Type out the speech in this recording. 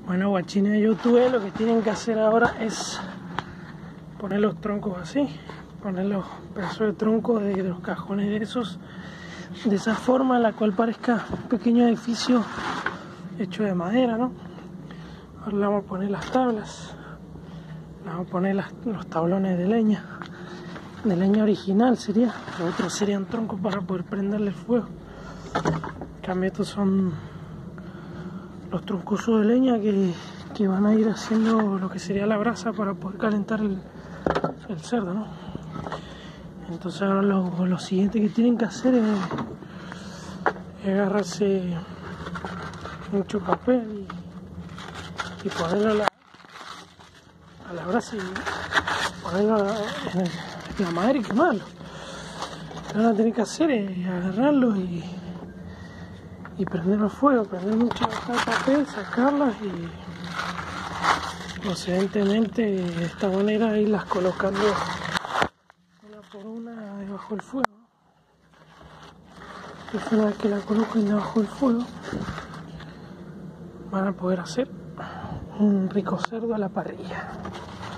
Bueno, guachines de YouTube, lo que tienen que hacer ahora es poner los troncos así, poner los pedazos de troncos de los cajones de esos, de esa forma en la cual parezca un pequeño edificio hecho de madera, ¿no? Ahora le vamos a poner las tablas, le vamos a poner los tablones de leña original sería, los otros serían troncos para poder prenderle el fuego. En cambio estos son los troncosos de leña que van a ir haciendo lo que sería la brasa para poder calentar el cerdo, ¿no? Entonces ahora lo siguiente que tienen que hacer es agarrarse mucho papel y ponerlo a la brasa y ponerlo en la madera y quemarlo. Lo que van a tener que hacer es agarrarlo y prenderlo a fuego, prender mucha hoja de papel, sacarlas y procedentemente de esta manera irlas colocando una por una debajo del fuego. Entonces una vez que la coloquen debajo del fuego van a poder hacer un rico cerdo a la parrilla.